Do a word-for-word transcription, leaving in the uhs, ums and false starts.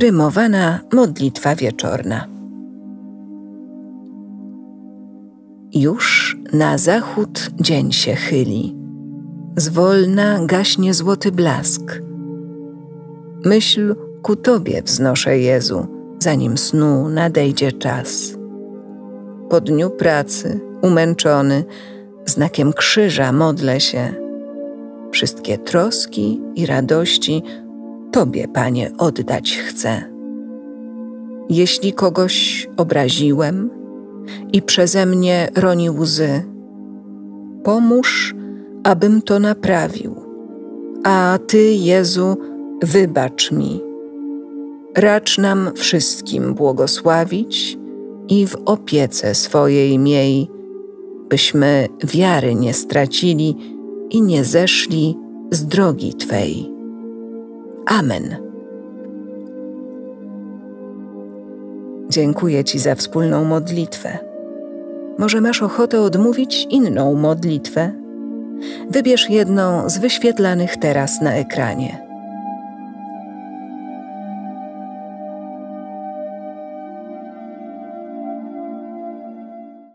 Rymowana modlitwa wieczorna. Już na zachód dzień się chyli, zwolna gaśnie złoty blask. Myśl ku Tobie wznoszę, Jezu, zanim snu nadejdzie czas. Po dniu pracy, umęczony, znakiem krzyża modlę się. Wszystkie troski i radości Tobie, Panie, oddać chcę. Jeśli kogoś obraziłem i przeze mnie roni łzy, pomóż, abym to naprawił, a Ty, Jezu, wybacz mi. Racz nam wszystkim błogosławić i w opiece swojej miej, byśmy wiary nie stracili i nie zeszli z drogi Twej. Amen. Dziękuję Ci za wspólną modlitwę. Może masz ochotę odmówić inną modlitwę? Wybierz jedną z wyświetlanych teraz na ekranie.